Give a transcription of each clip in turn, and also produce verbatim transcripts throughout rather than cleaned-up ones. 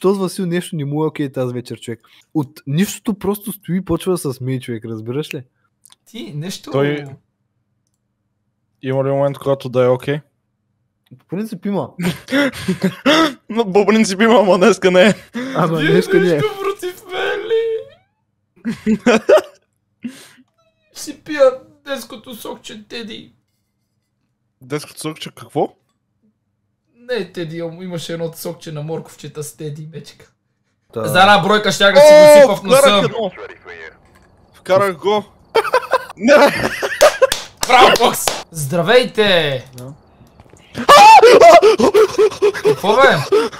този Васил нещо не му е окей тази вечер, човек. От нищото просто стои и почва да се смее, човек, разбираш ли? Ти, нещо... Той... Има ли момент, когато да е окей? По принцип има. Но по принцип има, ама днеска не е. Ама днеска не е. Нещо против мен ли? Си пия детското сокче, Теди. Детското сокче какво? Не, Теди, имаше едно сокче на морковчета с Теди, мечка. Та... За една бройка щях да си го сипа в носа. Вкарах го. Браво, Фокс! Здравейте! Какво бе?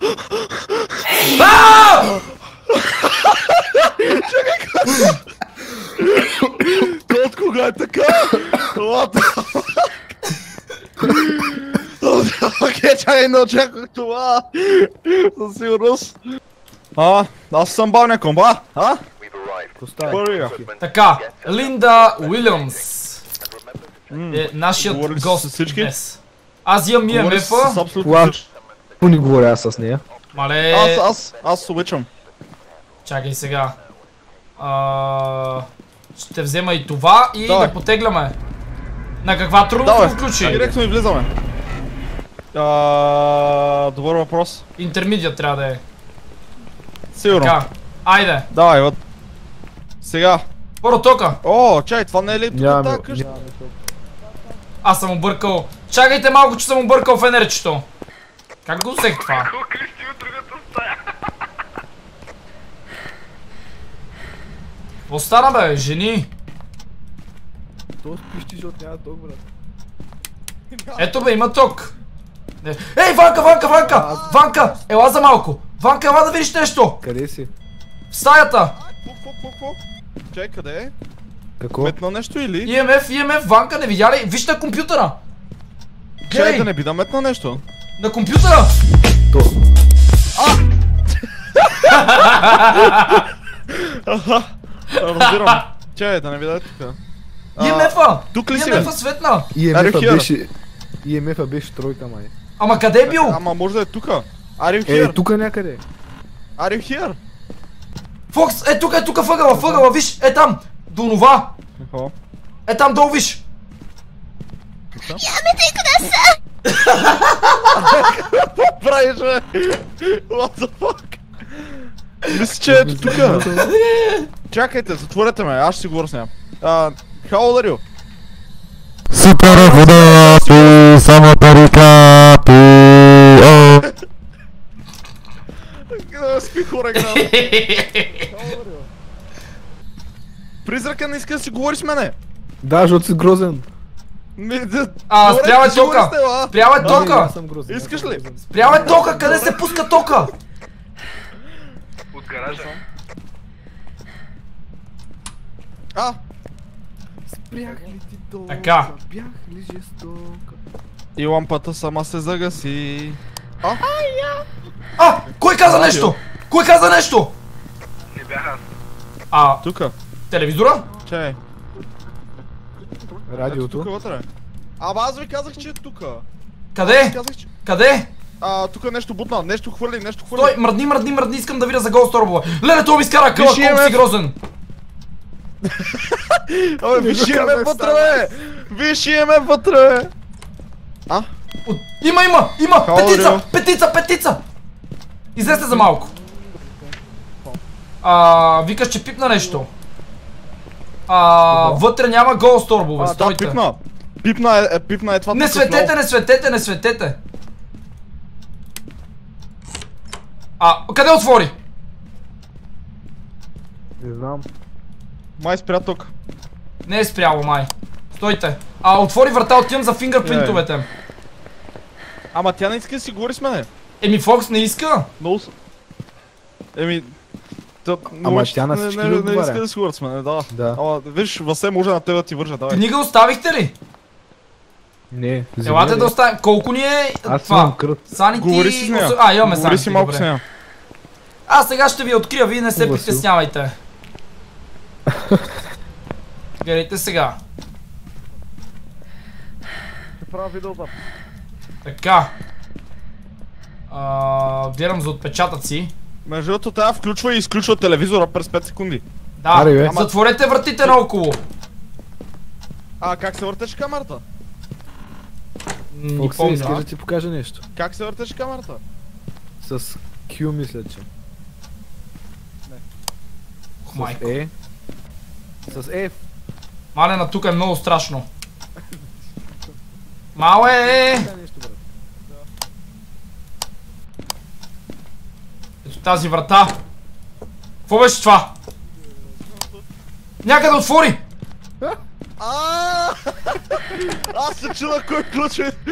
От кога е така? What the fuck? Окей, чакай, не очаквах това. Със сигурност. А, аз съм бал няком, ба? А? Първия. Така, Линда Уилямс е нашият гост днес. Аз имам И Ем Еф-а. Какво ни говоря аз с нея? Мале... Аз, аз, аз обичам. Чакай сега. А... Ще взема и това и Давай. да потегляме. На каква трудност го включи? Директно и влизаме. А, добър въпрос. Интермедиат трябва да е. Сигурно. Така, айде. Давай, вот. Сега. Първо тока. О, чай, това не е ли тук тази къща? Аз съм объркал. Чакайте малко, че съм объркал фенерчето. Как го взех това? Какво стана бе, жени? То спищи, защото няма ток, брат. Ето бе, има ток. Ей, Ванка, Ванка, Ванка! Ванка, ела за малко. Ванка, ела да видиш нещо. Къде си? В стаята. Какво, какво, какво? Чай, къде е? Какво? Метна нещо или? И Ем Еф, И Ем Еф, Ванка, не видя ли? Виж на компютъра. Чай, да не би да метна нещо. На компютъра. То. Разбирам. Чай, да не видя тук. И Ем Еф-а. Тук ли И си, Ем бе? Еф-а светна. И Ем Are you Еф-а here? беше... И Ем Еф-а беше тройка, май. Ама къде е бил? Ама може да е тука. Are you Е, here? тука някъде. Are you here? Фокс, е тук, е тук въгъла, въгъла, виж, е там. До нова. Какво? Е там долу, виж. Правиш, бе? What the fuck? Мисля, че ето тука. Чакайте, затворете ме, аз ще си говоря с нея. А, how old are you? Супер вода, пи, само парика, пи, о. Спи хора, грам. Призрака не иска да си говори с мене. Да, защото си грозен. А, спрял е тока. Спрял е тока. Искаш ли? Спрял е тока, къде се пуска тока? От гаража. А, Спрях ли ти тока? Така. Бях ли жестока? и лампата сама се загаси. А, кой каза нещо? Кой каза нещо? Не бях аз. А, Тука. телевизора? Чай. Радиото. Тука вътре. Ама аз ви казах, че е тука. Къде? Казах, че... Къде? А, тука нещо бутна, нещо хвърли, нещо хвърли. Стой, мръдни, мръдни, мръдни, искам да видя за гол сторбова. Леле, това ми изкара къла, Виж, колко си Ем Еф. грозен. Абе, виж Ем Еф вътре, бе! Виж Ем Еф вътре, бе! А? От... Има, има, има! How Петица! are you? Петица! Петица! Излезте за малко. А, викаш, че пипна нещо. А, вътре няма гол сторбове, А, да, стойте. пипна. Пипна е, е, пипна е това. Не тук светете, отдолу. не светете, не светете. А, къде отвори? Не знам. Май спря тук. Не е спряло, май. Стойте. А, отвори врата, отивам за фингърпринтовете. Ама тя не иска да си говори с мене. Еми, Фокс не иска. Много с... Еми... Та, Ама може- тя на не- всички не, ли не, отговаря? не иска да си говори с мене, да. Да. Ама, виж, Васе може на тебе да ти вържа, давай. Книга оставихте ли? Не. Елате да оставим. Колко ни е Аз това? имам кръв. Санити... Говори си с нея. А, имаме Говори си санити, малко с добре. нея. Аз сега ще ви открия, вие не се Васил. притеснявайте. Гледайте сега. Ще правя видеозапис. Така. А, гледам за отпечатъци. Между другото, тя включва и изключва телевизора през пет секунди. Да, Аре, бе. затворете вратите наоколо. А как се въртеше камерата? Не Фокси, искаш помня. да ти покажа нещо. Как се въртеше камерата? С Q мисля, че. Ох, С майко. E. С F. Малена, тук е много страшно. Мале! Така нещо, брат. Ето тази врата. Какво беше това? Някъде отвори! Аааа! Аз се чуда кой ключ е.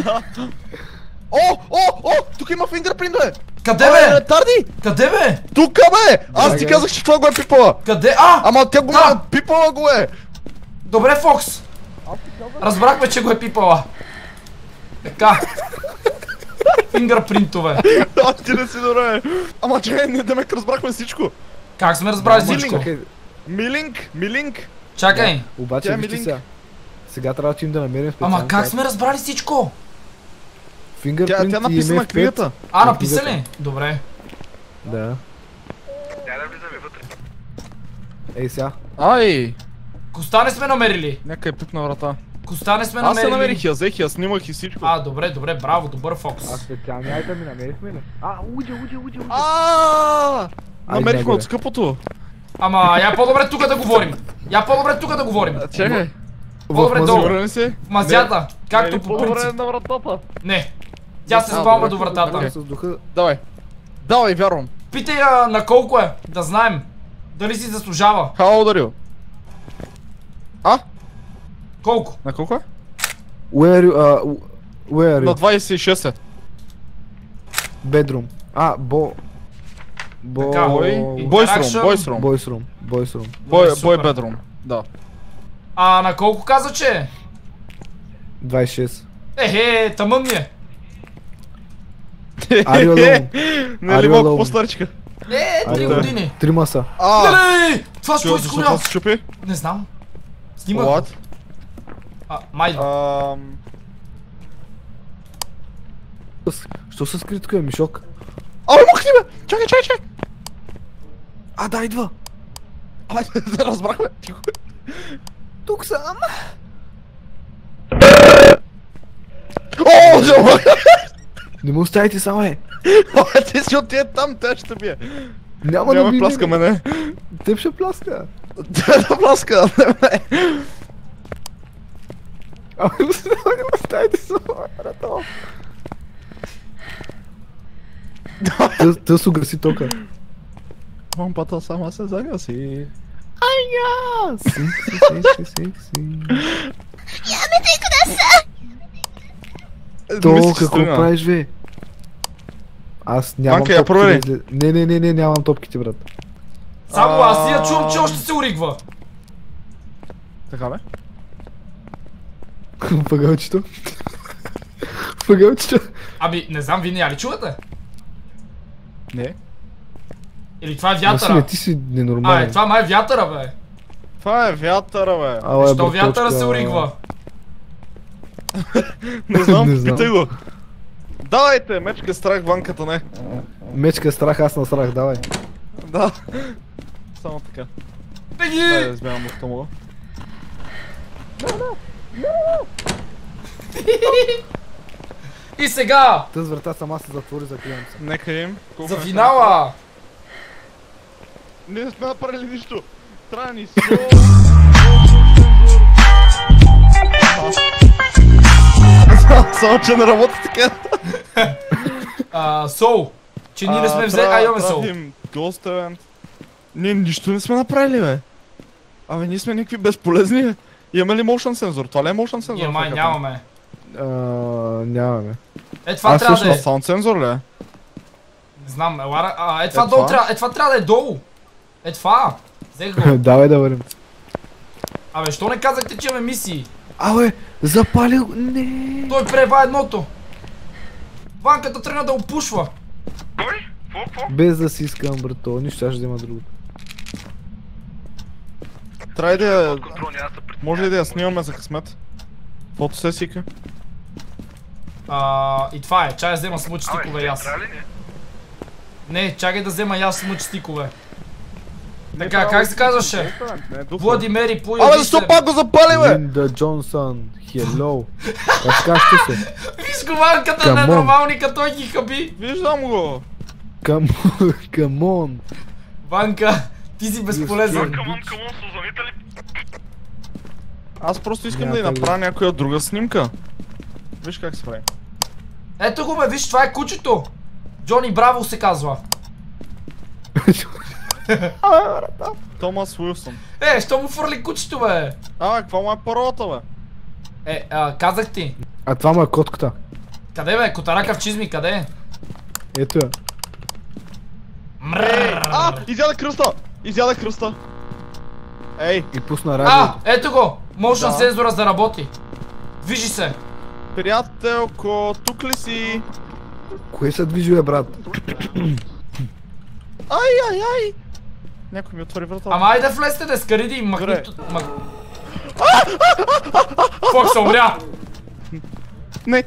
О, о, о! Тук има фингърпринт, бе! Къде Абе, бе? ретарди! Къде бе? Тука, бе! Аз ти Чакай. казах, че това го е пипала! Къде? А! Ама тя го Да. няма, пипала го е! Добре, Фокс. Разбрахме, че го е пипала. Така. Фингърпринтове. А, ти не си добре! Ама че, не демек разбрахме всичко! Как сме разбрали Ама, всичко? чакай, Милинг, милинг! Чакай. Обаче, Тя е вижте милинг. сега. Сега трябва да им да намерим специално. Ама как сме разбрали всичко? Тя, Fingerprint тя и написа на ем еф пет. книгата. А, написа ли? Добре. Да. Дай да влизаме вътре. Ей сега. Ай! Коста не сме намерили. Някъде е пипна врата. Коста не сме Аз се намерили. намерих, я взех, я снимах и всичко. А, добре, добре, браво, добър Фокс. А специални айтеми намерихме ли? А, уджа, уджа, уджа, уджа. Аааа! Айде, Намерихме нагоре. от скъпото. Ама, я по-добре тук да говорим. Я по-добре тук да говорим. А, Чакай. По-добре В долу. Сигурен ли си? В мазята. Както Не, по по-добре принцип. на вратата. Не. Тя се А, спалва добре. до вратата. Окей. С духа. Давай. Давай, вярвам. Питай я на колко е, да знаем. Дали си заслужава. How old are you? А? Колко? На колко е? Where are you? Uh, where are На you? двайсет и шест е. Bedroom. А, бо... Бо... Така. Бой... Interaction. Бойс рум, бойс рум. Boys room. Boys room. Бой, Добре, бой супер. бедрум. Да. А на колко каза, че е? двайсет и шест. Ехе, тъмън ми е. Are you alone? Не Are ли you малко alone? по-старичка? Е, три Айде. години. Трима са. А! Леле, това Чу, стой защо изгоря. това се чупи? Не знам. Снимах. го. What? А, май. Ам... Що се скри тук, е мишок? Абе, махни бе! Чакай, чакай, чакай! А, да, идва! Айде, да разбрахме. Тихо. Тук съм! О, жълба! Не му оставите само, е! Абе, ти си отиде там, те ще бие. Няма да Няма би... пласка мене. Теб ще пласка! Те да пласка, не ме. Ама не му оставите само, рато! Тъ се угаси тока. Лампата сама се загаси. Айя! Секси, секси, секси. То, какво правиш, бе? Аз нямам Банка, я топките. провери. да изле- Не, не, не, не, нямам топките, брат. Само аз я чувам, че още се уригва. Така бе? Пъгълчето. Пъгълчето. Аби, не знам, вие не я ли чувате? Не. Или това е Василе, вятъра? ти си А, е, ненормален. това май е вятъра, бе. Това е вятъра, бе. Ала, Що браточка. вятъра се уригва? Не знам, Не знам. питай го. Давайте, мечка страх, банката не. Мечка страх, аз на страх, давай. Да. Само така. Дай да Беги! избягам от това. И сега, Тъз врата сама се затвори, закривам се. Нека им. Колко за е финала. Не сме направили нищо. Трябва ни со. Само че не работи така. А, Соу, че ние не сме взели, а имаме Соу. Ghost Event. Ние нищо не сме направили, бе. Абе, ние сме някакви безполезни, бе. Имаме ли motion сензор? Това ли е motion сензор? Ние май нямаме. А, нямаме. Е, това Аз трябва да е. всъщност- Саунд сензор ли е? Не знам, елара, а, е това Е, долу това? трябва, е това трябва да е долу. Е това. Взех го. Давай да върнем. Абе, що не казахте, че имаме мисии? Абе, запалил... Не. Той прева едното. Ванката тръгна да опушва. Кой? Какво? Какво? Без да си искам, брато, нищо ще да има друго. Трябва да я... Под контрол няма да се притеснява. Може ли да я снимаме за късмет? Фотосесика? А, и това е, чай да взема смучи Абе, стикове и аз. трябва ли не? Не, чакай да взема и аз смъч стикове. Така, как се казваше? Владимери, появи се. Абе, защо пак го запали, бе? Линда Джонсън, hello. Как казвате се? Виж го ванката на нормалника, той ги хаби. Виждам го. Камон. Ванка, ти си безполезен. Камон, камон, Сузанита ли? Аз просто искам Няма да й как направя някоя друга снимка. Виж как се прави. Ето го бе, виж, това е кучето. Джони Браво се казва. Томас Уилсън. Е, що му фърли кучето, бе? А, каква му е паролата, бе? Е, а, казах ти. А това му е котката. Къде бе? Котарака в чизми, къде е? Ето я. Мрррр. А, изяда кръста! Изяда кръста! Ей, И пусна А, радиото. ето го! Motion Да. сензора да работи. Движи се. приятелко, тук ли си? Кое се движи, бе, брат? Ай, ай, ай! Някой ми отвори врата. Ама айде влезте да скариди и махни... Добре. ту- мах- Фок се умря! Не!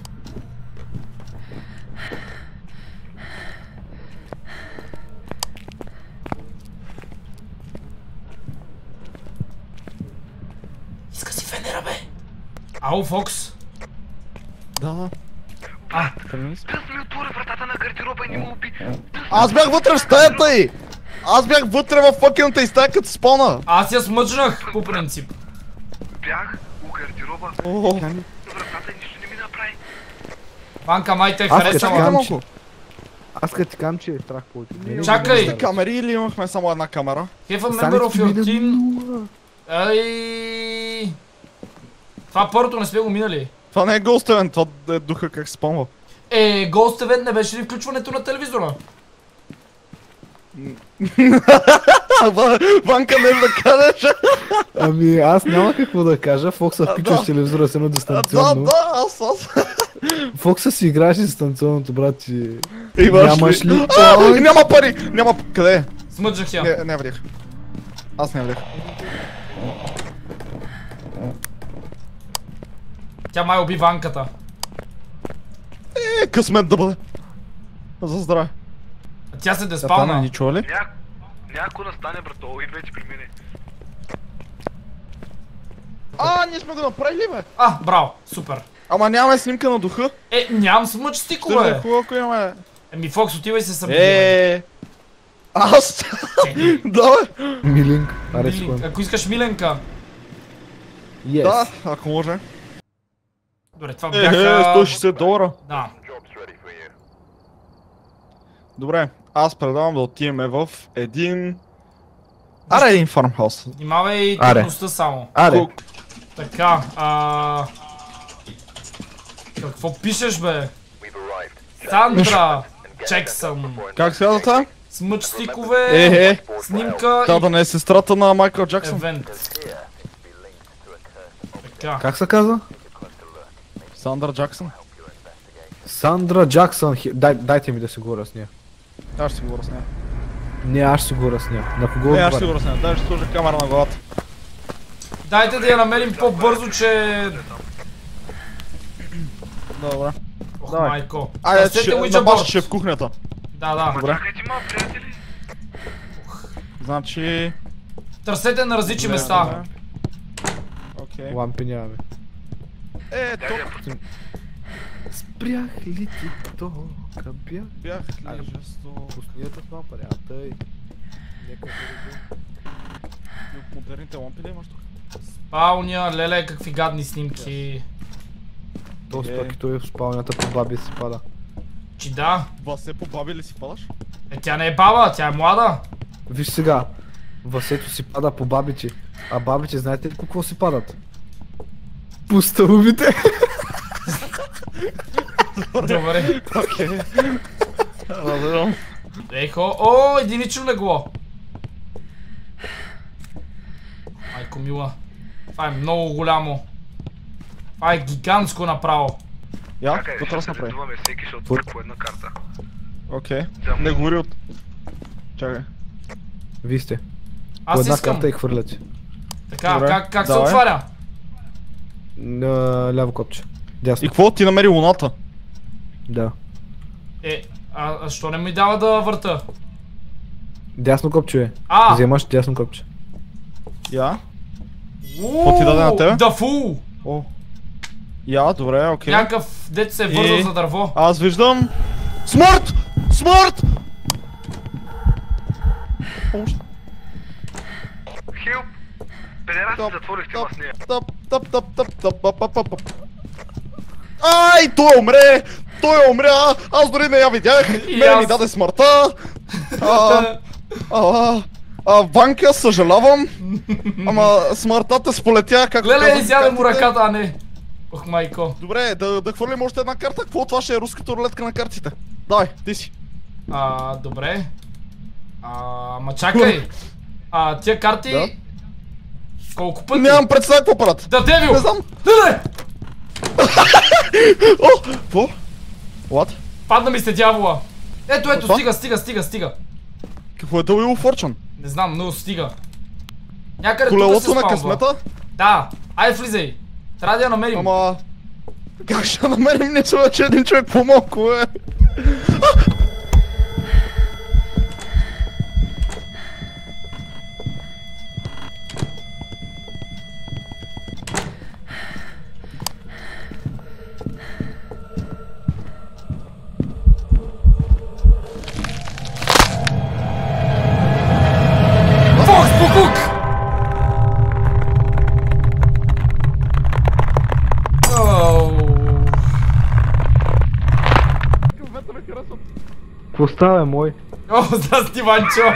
Иска си Венера, бе! Ау, Фокс! Да. А, Тръгни си. Тъс ми отвори вратата на гардероба и не му уби. Аз бях вътре в стаята й! Аз бях вътре в фъкената и стая като спона! аз я смъчнах, по принцип. Бях у гардероба. О, Вратата и нищо не ми направи. Ванка май те е Аз като харесала. казвам, малко. Аз като ти казвам, че е страх повече. Не, не, Чакай! не, не, Камери или имахме само една камера? Have a member Останете of ти your мине team. нула. Ай... Това първото не сме го минали. Това не е Ghost Event, това е духа как се спомва. Е, Ghost Event не беше ли включването на телевизора? Ванка не да кажеш. Ами аз няма какво да кажа. Фокса включваш да. телевизора с едно Да, дистанционно. да, аз аз. Фокса си играеш дистанционното, брат, и... Имаш Нямаш ли? А, няма пари! Няма... Къде е? Смъджах я. Не, не влях. Аз не влях. Тя май уби Ванката. Е, късмет да бъде. За здраве. Тя се Тана, деспална. ни чува ли? Ня... Няко настане, брато, и вече при мене. А, ние сме го направили, бе! А, браво, супер. Ама нямаме снимка на духа. Е, нямам смъч Ще да е стикове. хубаво, ако имаме. Еми, Фокс, отивай се събуди. Е, аз. Да, бе. Милинг. Аре, си Ако искаш Миленка. Yes. Да, ако може. Добре, това Е, бяха... сто и шейсет долара. Да. Добре, аз предавам да отидем в един... Аре, един фармхаус. Внимавай Аре. трудността само. Аре. Ку- Така, а... Какво пишеш, бе? Сандра Джексън. Как се казва това? Смъч стикове, Е, е, снимка та и да не е сестрата на Майкъл Джаксън. евент. Така. Как се казва? Сандър Джаксън. Сандра Джаксън. Хи- Дай, дайте ми да се говоря с нея. Аз ще си говоря с нея. Не, аз ще се говоря с нея. На кого Не, аз ще си отговаря? говоря с нея. Дай ще сложа камера на главата. Дайте да я намерим по-бързо, че... Добре. Ох, Давай. майко. Айде, Търсете ще, Ouija на баш board. ще е в кухнята. Да, да. Добре. Чакайте, ма, приятели. Значи... Търсете на различни добре, места. добре. Окей. Лампи нямаме. Е, Дай тук да пуснем. Спрях ли ти тока? Бях бях ли жестоко. пуснията с лампа, тъй. Нека да видим. И от модерните лампи ли имаш тук? Пауня, леле, какви гадни снимки. То Е. пък и той в спалнята по баби си пада. Чи да. Васе по баби ли си падаш? Е, тя не е баба, тя е млада. Виж сега. Васето си пада по бабите. А бабите знаете ли по какво си падат? По стълбите. Добре. Окей. Разбирам. Ехо, о, единично легло. Майко мила. Това е много голямо. Това е гигантско направо. Я, Чакай, какво ще трябва да се се направи? редуваме всеки, ще отвори по една карта. Окей. Да, Не говори от... Чакай. Вие сте. По Аз една искам. карта и хвърляте. Така, Добре, как, как се давай. отваря? На ляво копче. И Дясно. какво ти намери луната? Да. Е, А, а що не ми дава да върта? Дясно копче е. А! Вземаш дясно копче. Я? Какво ти даде на тебе? Да фу! О. Я, добре, окей. Някакъв дет се е вързал И- за дърво. Аз виждам... Смърт! Смърт! Помощ. Хилп! Педерасти затворихте Топ, с нея. топ, топ, топ, топ, топ, топ, топ, топ, топ. Ай, той умре! Той умря! Аз дори не я видях! И Мене ми аз. даде смъртта! А, а, а, Ванка, съжалявам! Ама смъртта те сполетя, както Леле, казах изяде му картите. ръката, а не. Ох, майко. Добре, да, да хвърлим още една карта. Какво това ще е руската рулетка на картите? Давай, ти си. А, добре. А, ма чакай. А, тия карти... Да. Колко пъти? Нямам представа какво правят. Да, Девил! Не знам. Леле! О, какво? What? Падна ми се дявола. Ето, ето, Какво? стига, стига, стига, стига. Какво е Wheel of Fortune? Не знам, но стига. Някъде тук се Колелото на спамва. късмета? Да, ай влизай. Трябва да я намерим. Ама... Как ще намерим нещо, че един човек по-малко е? Фокс Букук! Оу. Какво става, мой? О, здрасти, Ванчо!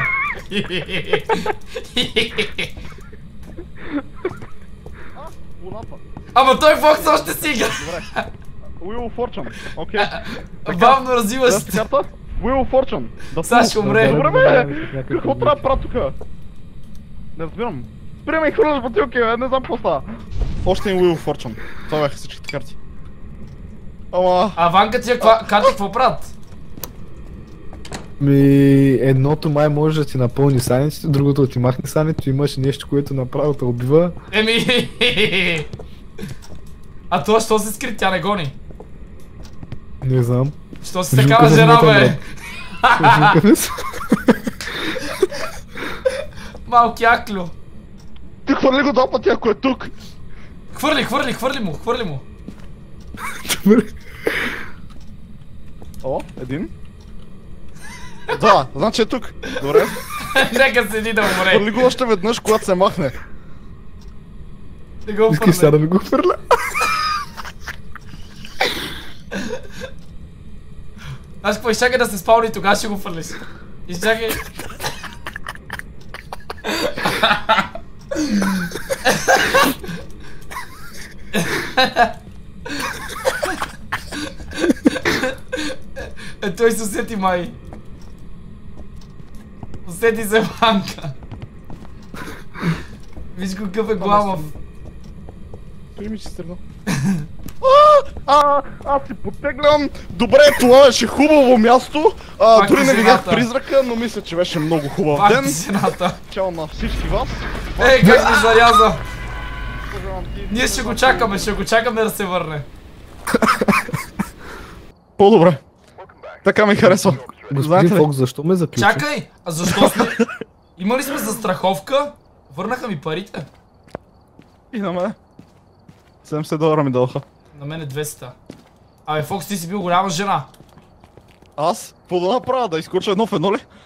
Луната. Ама той Фокс още стига! Wheel of Fortune. Окей. Бавно развиваш Следващата се. карта? Wheel of Fortune. Да Сега ще умре. Добре, бе! Какво трябва да правя тука? Не разбирам. Спри ме и хвърляш бутилки, бе, не знам какво става. Още един Wheel of Fortune. Това бяха всичките карти. Ама... А Ванка тия ква- карти какво правят? Ми, едното май може да ти напълни саниците, другото да ти махне санито, имаш нещо, което направо те убива. Еми... А то, що се скри? Тя не гони. Не знам. Що си Жука такава за жена, моята бе? Жукане са. Малки аклю. Ти хвърли го два пъти, ако е тук. Хвърли, хвърли, хвърли му, хвърли му. Добре. О, един. Да, значи е тук. Добре. Нека седи да умре. Хвърли го още веднъж, когато се махне. Не го Искаш сега хвърли. да ми го хвърля? Аз какво, изчакай да се спауни, тогава ще го хвърлиш. Изчакай. Е, той се усети, май. Усети се, Ванка. Виж го какъв е гламав. Той ми се стръгна. А, аз си потеглям. Добре, това беше хубаво място. А, Пак дори и не видях жената. призрака, но мисля, че беше много хубав Пак ден. ти жената. Чао на всички вас. Ей, как ми заряза. Пожелавам ти- Ние ще го чакаме, ще го чакаме да се върне. По-добре. Така ми харесва. Господин Знаете ли? Фокс, защо ме заключи? Чакай! А защо сме... Имали сме застраховка? Върнаха ми парите. И на мен. седемдесет долара ми дадоха. На мен е двеста. Абе, Фокс, ти си бил голяма жена. Аз? Какво да направя? Да изкоча едно в едно ли?